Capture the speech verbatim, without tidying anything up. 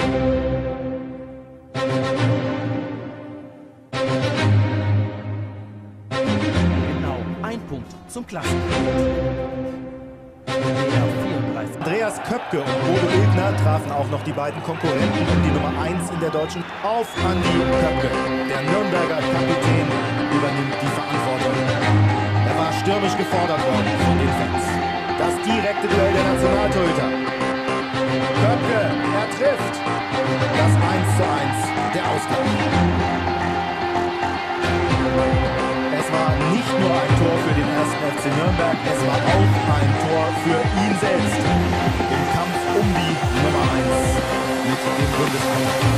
Genau, ein Punkt zum Klassenerhalt. Andreas Köpke und Bodo Illgner trafen auch noch die beiden Konkurrenten um die Nummer eins in der deutschen. Auf Andi Köpke. Der Nürnberger Kapitän übernimmt die Verantwortung. Er war stürmisch gefordert worden von den Fans. Das direkte Duell der Nationaltorhüter. Köpke, er trifft. Das eins zu eins, der Ausgleich. Es war nicht nur ein Tor für den ersten F C Nürnberg, es war auch ein Tor für ihn selbst im Kampf um die Nummer eins mit dem Bundesliga.